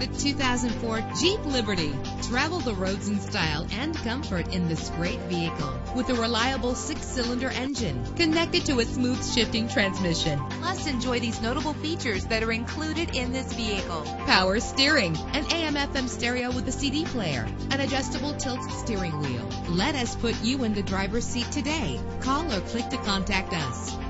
The 2004 Jeep Liberty. Travel the roads in style and comfort in this great vehicle with a reliable 6-cylinder engine connected to a smooth shifting transmission. Plus, enjoy these notable features that are included in this vehicle: power steering, an AM/FM stereo with a CD player, an adjustable tilt steering wheel. Let us put you in the driver's seat today. Call or click to contact us.